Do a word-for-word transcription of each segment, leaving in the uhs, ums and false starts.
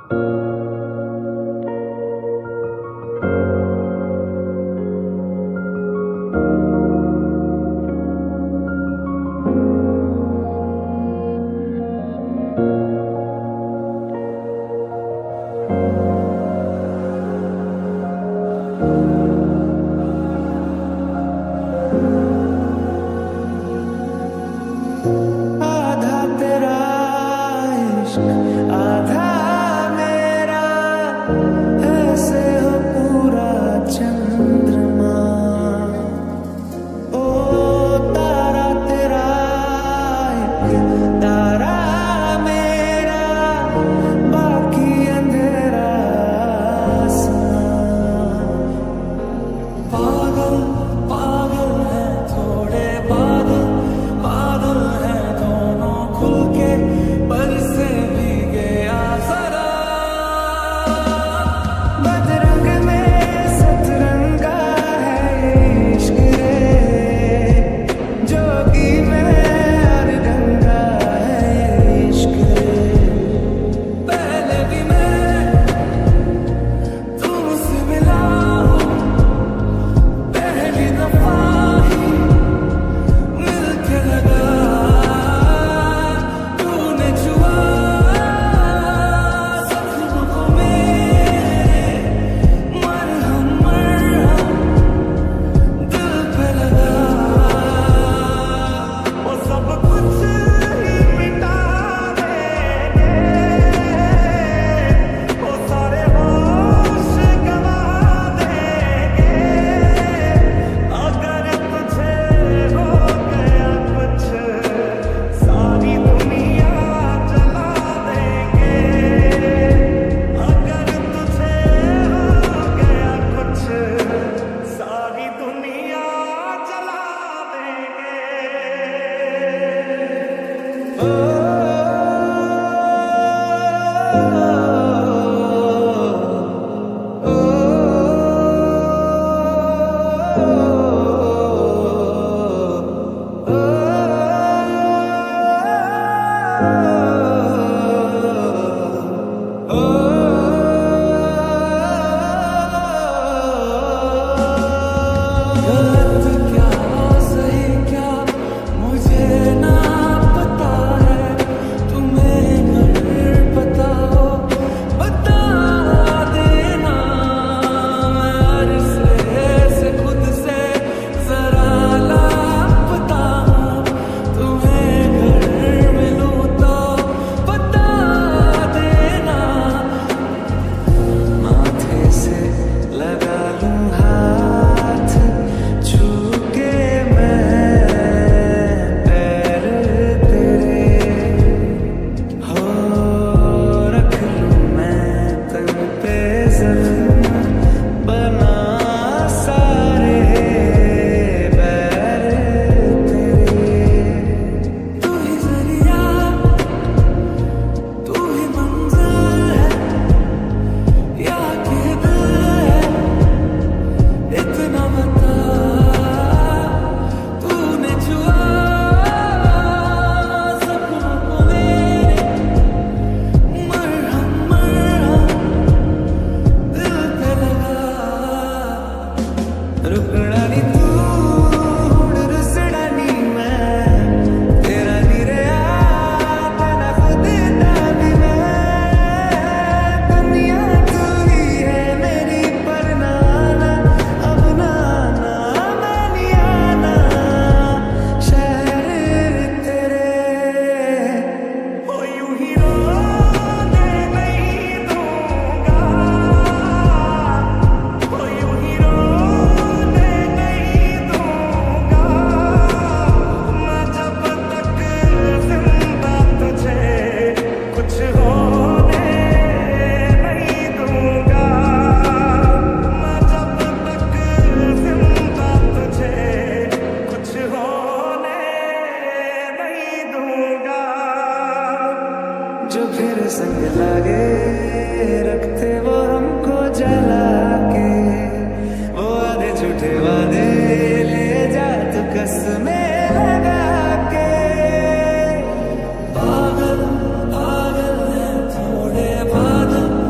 पागल पागल है थोड़े बादल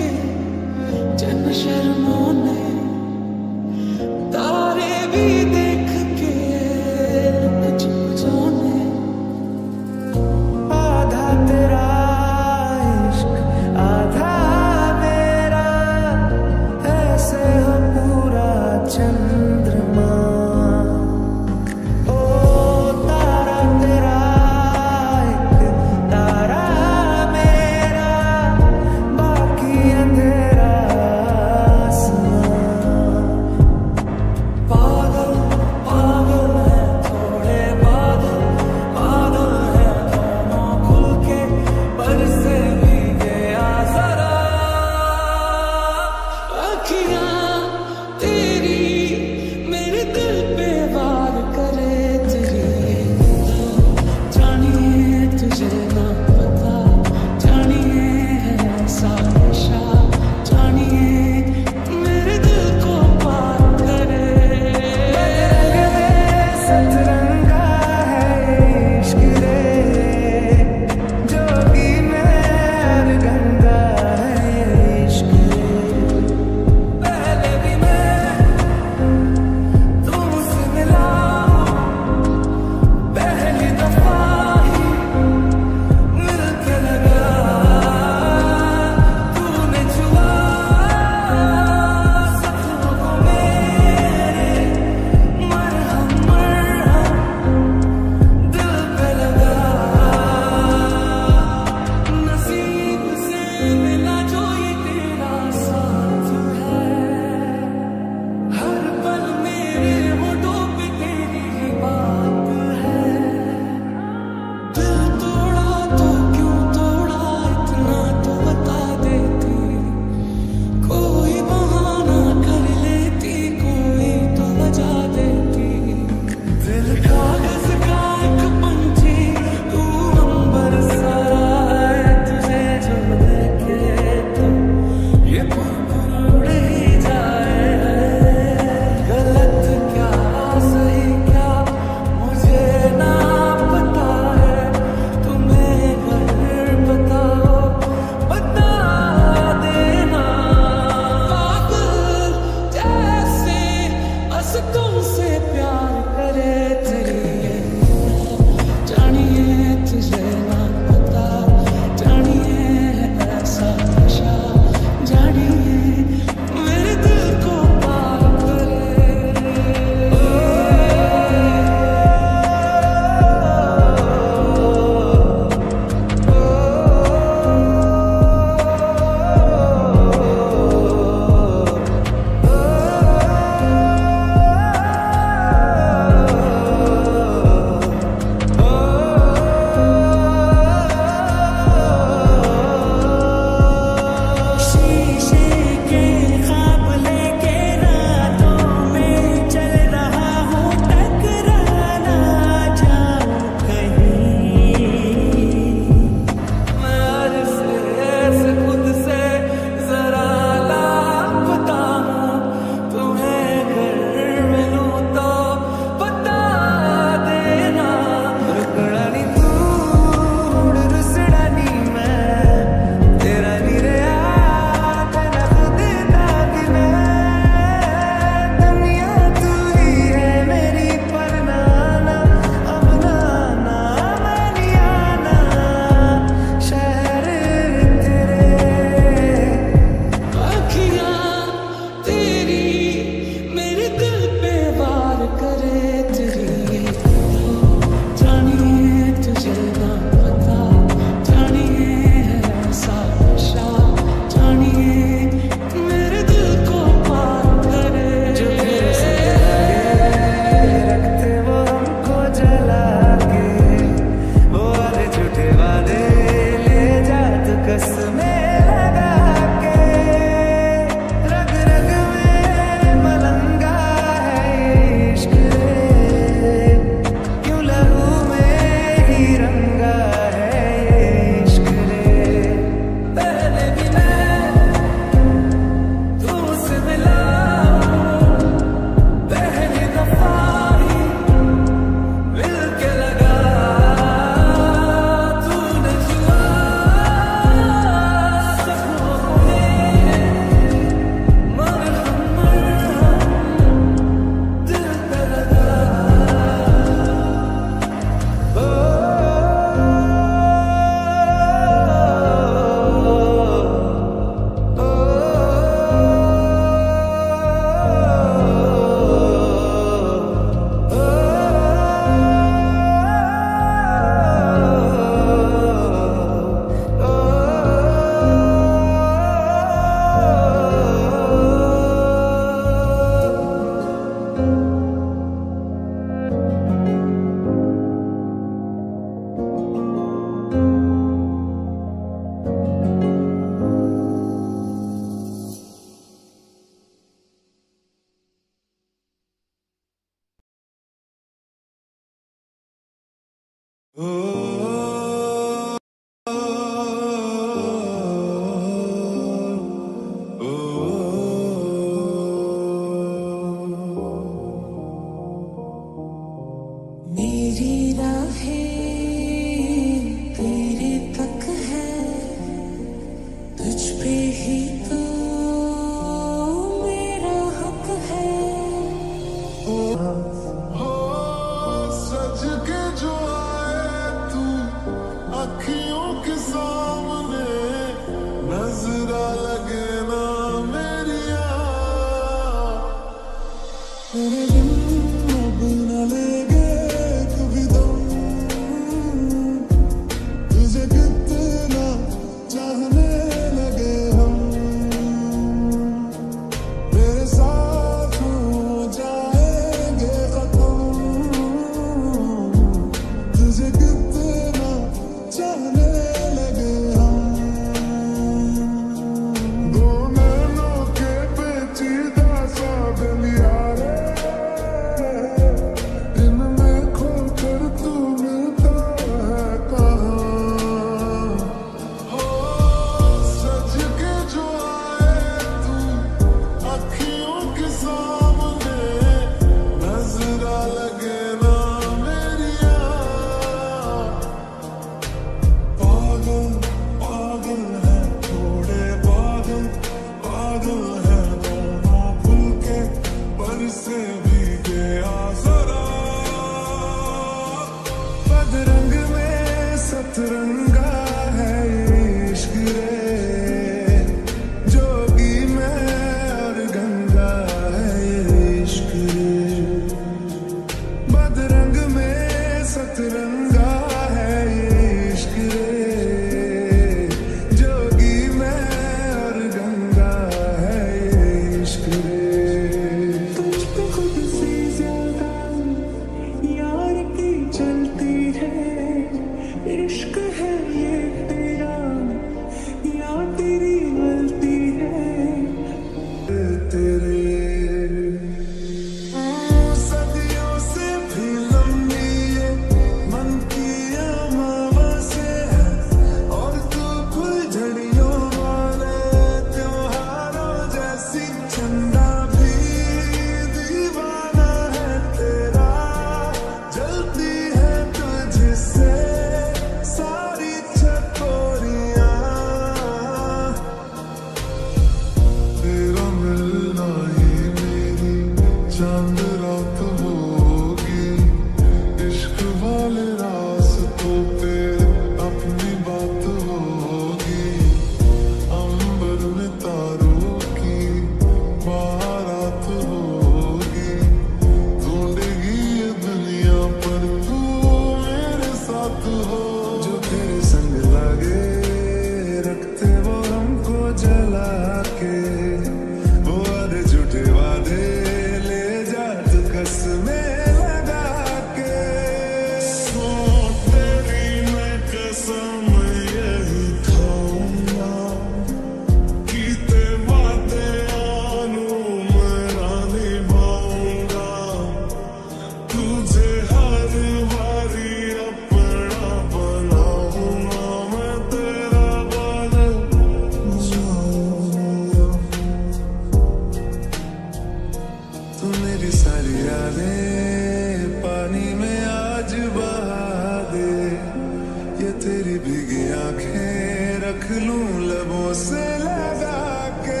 लूं लबों से लगा के,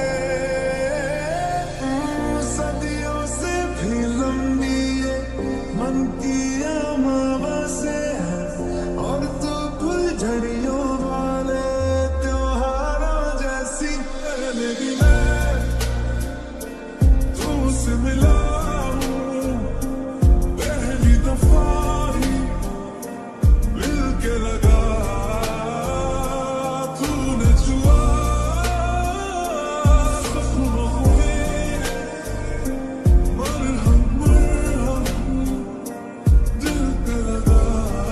सदियों से भी लंबी ये मन की अमावस्या है, और तू फुलझड़ियों वाले त्योहारों जैसी लगी। मैं तुमसे मिला हूँ पहली दफा ही, मिल के लगा तूने छुआ सपनों में, मरहम मरहम दिल पे लगा।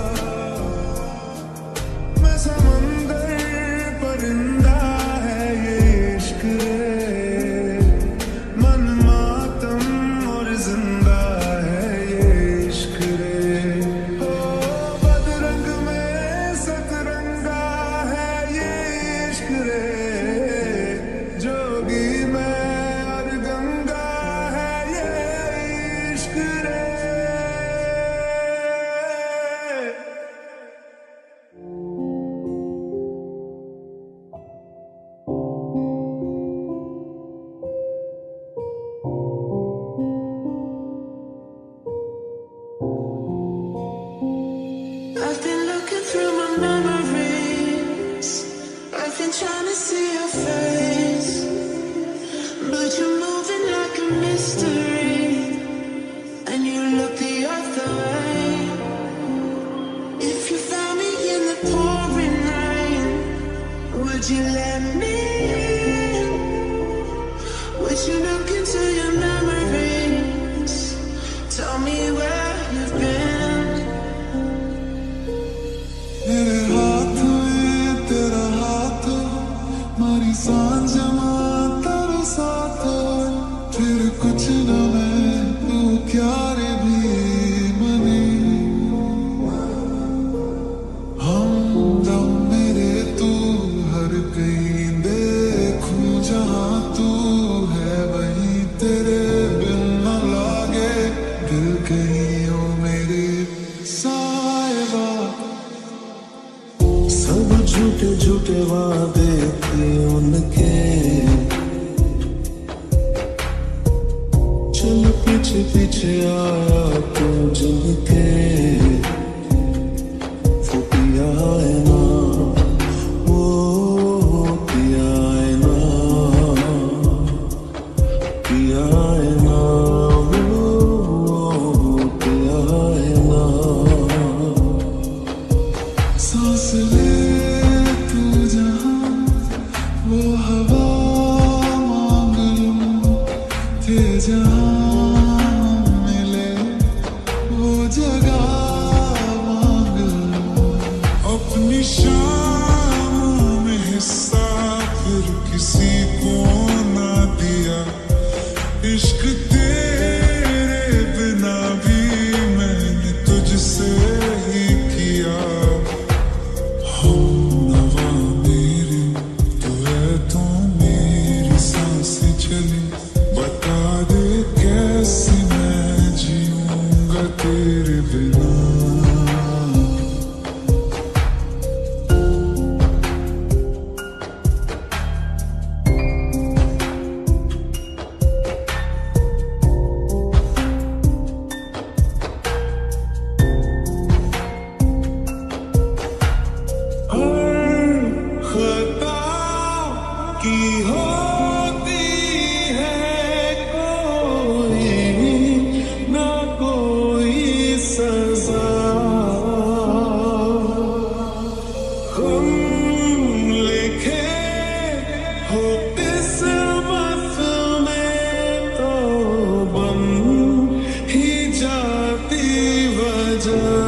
मैं समंदर परिंदा है ये इश्क रे, मन मातम और जिंदा है ये इश्क रे। ओ बदरंग में सतरंगा है ये इश्क रे, जोगी में और गंगा है ये इश्क रे। I've been looking through my memories. I've been trying to see your face, but you're moving like a mystery, and you look the other way. If you found me in the pouring rain, would you let me in? Would you look into your memories? Tell me where you've been. मेरे हाथ में तेरा हाथ, मारी सांझ तेरे साथ, फिर कुछ न मैं तू क्यार भी मने। हम दम मेरे तू हर कहीं देखूं जहां तू है वहीं तेरे बिन न लागे दिल कहीं ओ मेरे साहिबा। सब झूठे झूठे वादे थे उनके, चल पीछे पीछे आया तू जिनके, वो पिया है ना, वो पिया है ना, पिया है ना, वो पिया है ना। सांस ले तू जहां, वो हवा मांग लूं, थे जहां मिले वो जगह मांग लूं। अपनी शामों में हिस्सा फिर किसी को ना दिया, इश्क तेरे बिना भी मैंने तुझसे ही किया। हमनवा मेरी तू है, तो मेरी सांसें चली, बता दे कैसे मैं जीऊंगा तेरे बिना। हर खता की होती है कोई ना कोई सजा, हम लिखे हो किस्मत में तो बन ही जाती वजह।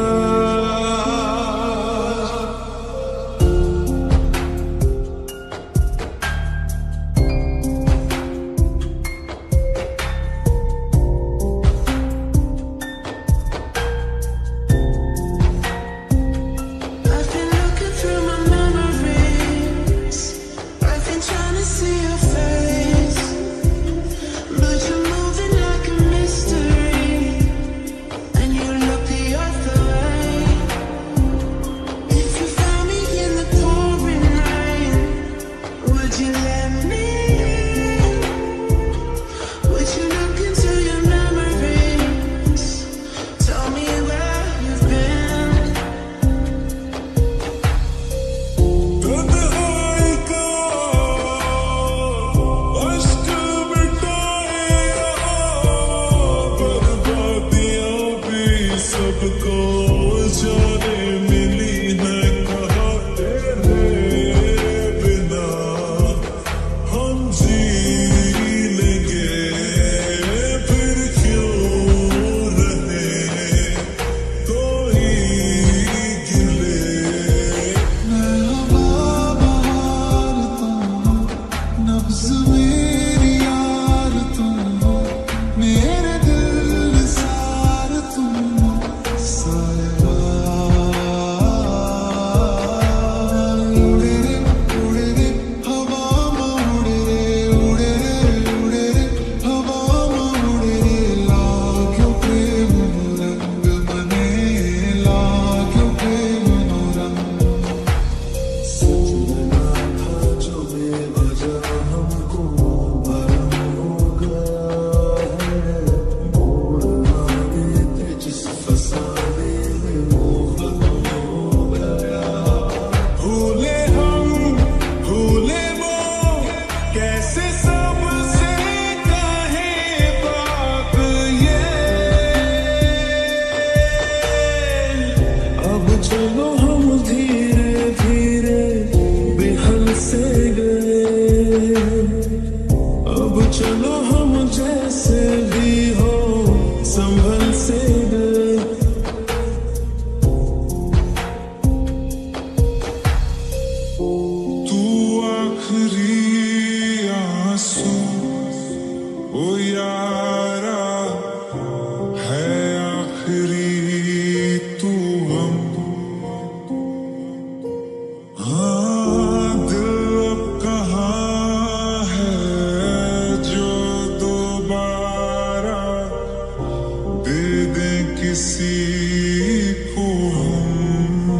को जाने मिली है कहाँ तेरे बिना हम जी लेंगे फिर क्यों रहे कोई गिले। मैं हवा बहार तुम नब्ज़ मेरी यार तुम मेरे दिल सार तुम साया उड़े रे उड़े रे हवा में उड़े रे उड़े रे उड़े रे हवा में उड़े रे लाग्यो प्रेम रंग बने लाग्यो प्रेम रंग। सजना था जो बेवजह हमको भरम हो गया है मोड़ना देते जिस फसाने में वो खत्म हो गया। भूले हम भूले वो कैसे सबसे कहे बात ये अब चलो हम धीरे धीरे बेहल से गए अब चलो हम जैसे भी हो संभल से गए। तू आखिरी आंसू ओ यारा है आखिरी तू हम हाँ दिल अब कहाँ है जो दोबारा दे दे किसी को हम।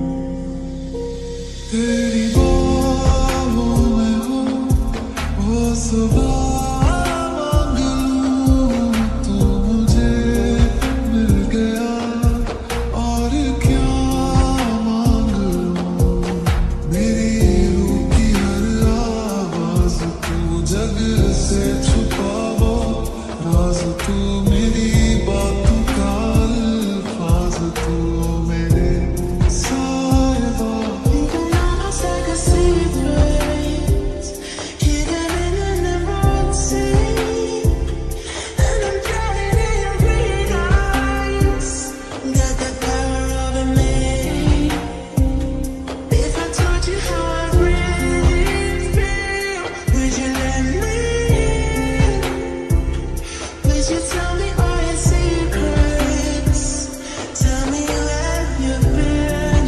तेरी बाहों में हो वो सुबह मांग लूं तू मुझे मिल गया और क्या मांग लूं। मेरी रूह की हर आवाज तू जग से छुपावा राज तू मेरी बातों का अल्फाज तू मेरे साहिबा। You know it's like a secret hidden in an emerald sea, and I'm drowning in your green eyes. Got the power over me. If I told you how I really feel, would you let me in? Would you tell me all your secrets? Tell me where you've been.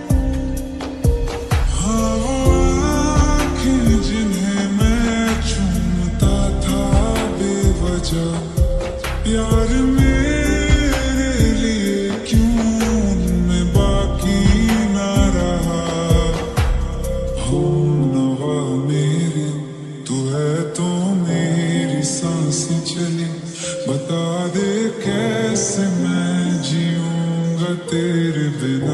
हाँ वो आँखें जिन्हें मैं चूमता था बेवजह यार मेरे लिए क्यों उनमें बाकी ना रहा। हम नवा मेरे तू है तो मेरी सांसें चली बता दे कैसे मैं जीऊंगा तेरे बिना।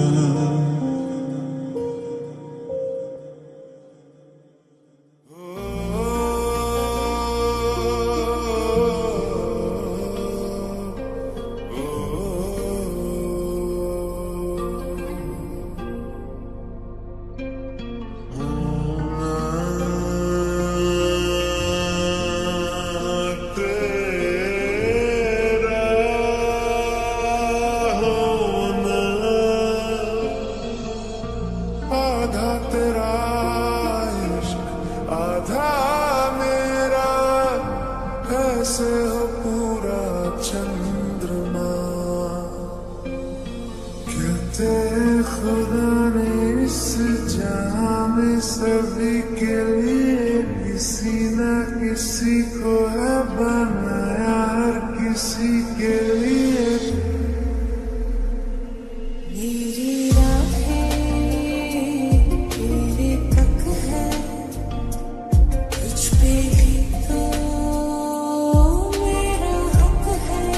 तेरा होना आधा तेरा इश्क आधा मेरा कैसे हो पूरा चंद्रमा। कहते खुदा ने इस जहां में सभी के लिए किसी न किसी को है बनाया हर किसी के लिए। मेरी राहें तेरे तक है तुझ पे ही तो मेरा हक है।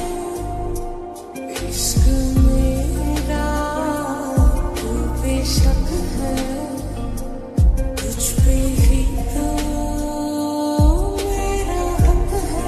इश्क मेरा तू बेशक है तुझ पे ही तो मेरा हक है।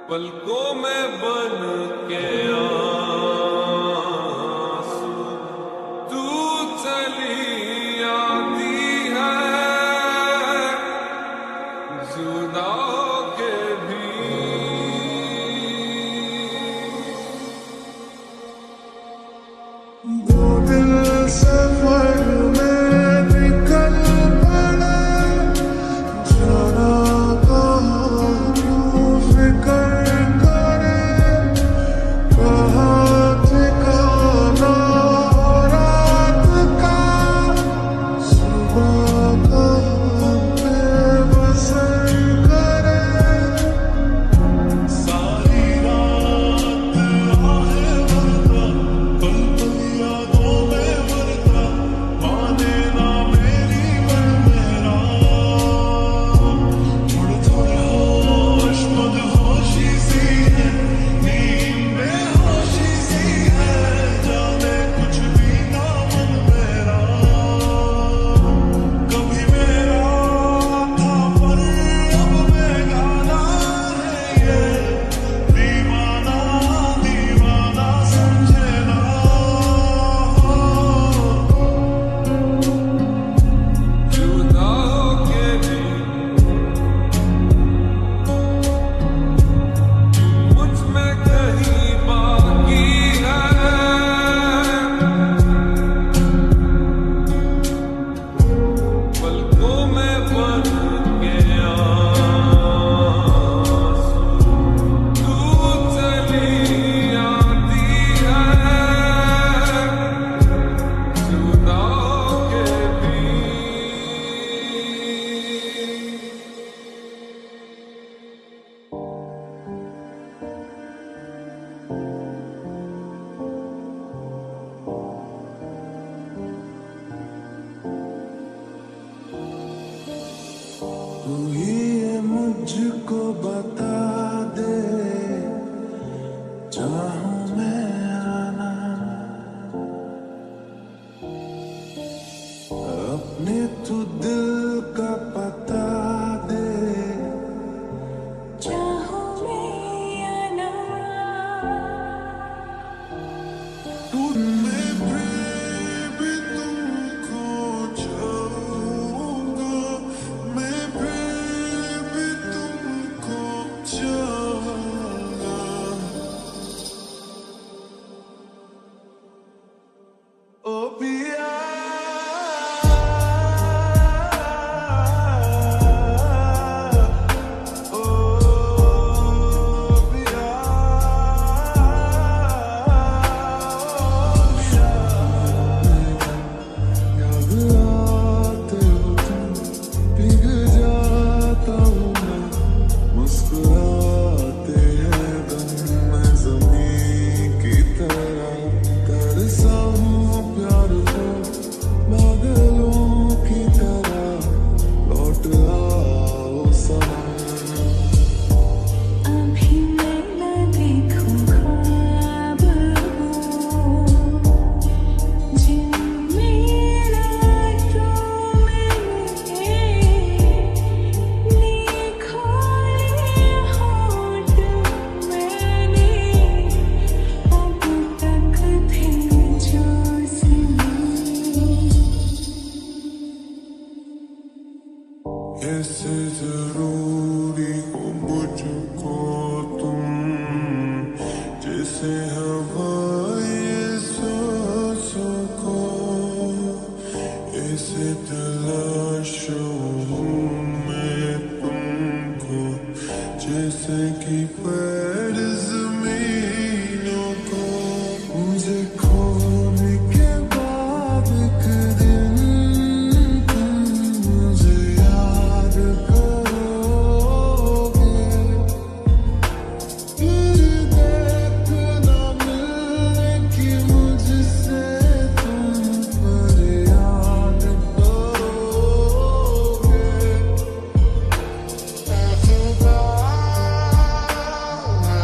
पलकों में बन के आंसू तू चली आती है, जुदा के भी दो दिल सफर में निकल पड़े, जाना कहाँ क्यों फिक्र करे, कहाँ ठिकाना रात का, सुबह कहाँ पे बसर करे, सारी रात आहे भरता, पल पल यादों में मरता, माने ना मेरी मन मेरा, थोड़े थोड़े होश मदहोशी सी है, नींद बेहोशी सी है, जाने कुछ भी ना मन मेरा, कभी मेरा था पर अब बेगाना है ये, दीवाना दीवाना समझे ना, जुदा होके भी मुझ में कहीं बाकी है, पलकों में बन के आंसू तू चली आती है, जुदा होके भी तू ही ये मुझको बता दे, चाहूं मैं आना, अपने तू दिल का पता दे, चाहूं मैं आना, तू मैं फिर भी तुमको चाहूंगा, मैं फिर भी तुमको चाहूंगा, ओ पिया ओ पिया, याद आते हो तुम, भीग जाता हूँ मैं, मुस्कुराते हैं दम मैं ज़मीं की तरह, तरसा हूँ प्यार को बादलों की तरह, लौट आओ सनम, अभी मैं न देखूं ख्वाब वो, जिनमें रातों में लिखा है होठ मैंने, अब तक थे जो सुने, कैसे जरूरी हो मुझको तुम, जैसे हवाएं सांसों को, ऐसे तलाशूं मैं तुमको, जैसे कि पैर जमीनों को, मुझे खोने के बाद एक दिन तुम मुझे याद करोगे, फिर देखना मिलने की मुझसे तुम पर याद करोगे,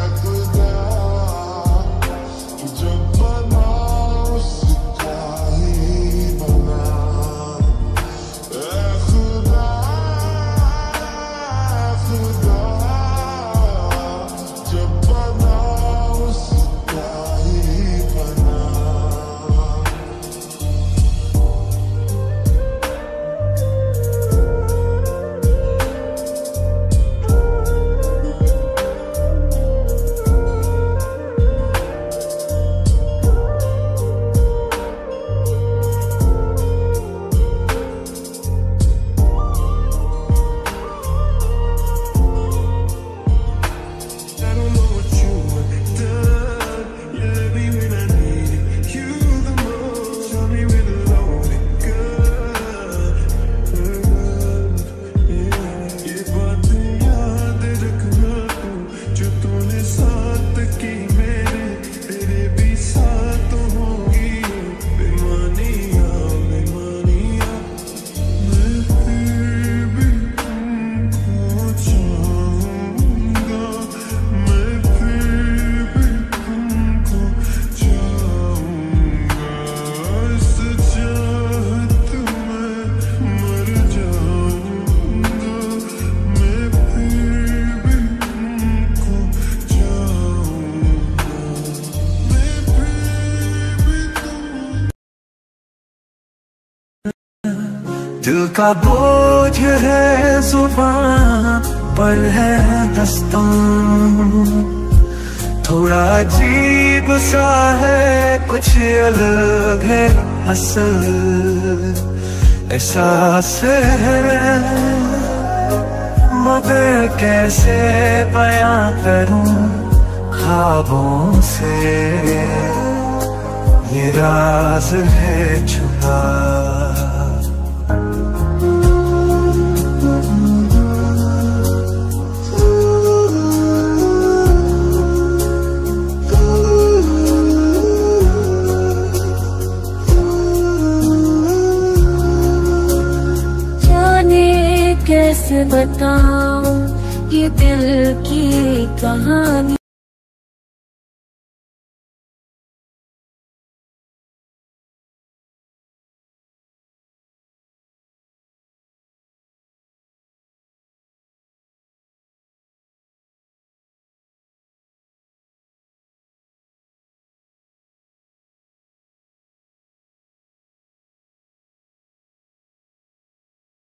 दिल का बोझ है जुबान पर है दस्तम, थोड़ा अजीब सा है कुछ अलग है असल एहसास है, मगर कैसे बयां करूं ख्वाबों से ये राज है छुपा। कैसे बताऊं ये दिल की कहानी।